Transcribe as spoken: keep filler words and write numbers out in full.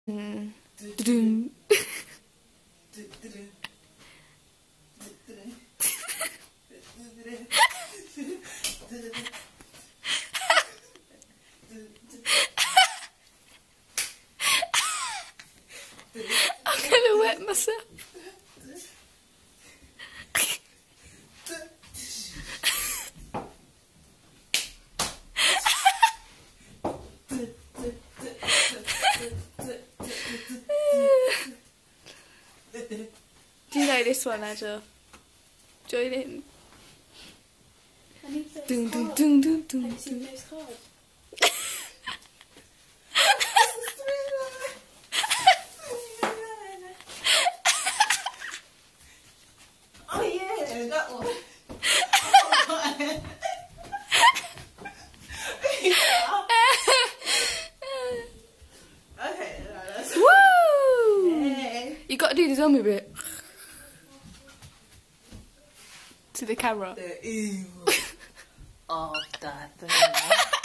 Mm. Dun. I'm gonna wet myself. Do you know this one, Adele? Join in. Dun, dun, dun, dun, dun, Have you seen dun. those cards? Oh yeah, that one. Okay, no, that's Woo! Hey. You got to do the zombie bit. To the camera. The evil of that thing.